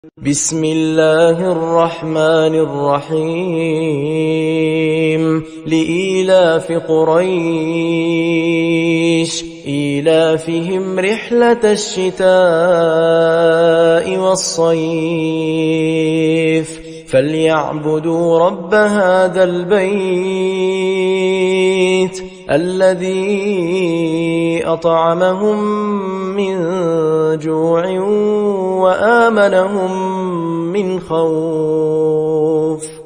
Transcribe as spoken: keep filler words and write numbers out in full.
بسم الله الرحمن الرحيم لإيلاف قريش إيلافهم رحلة الشتاء والصيف فليعبدوا رب هذا البيت الذي أطعمهم من جوع وآمنهم من خوف.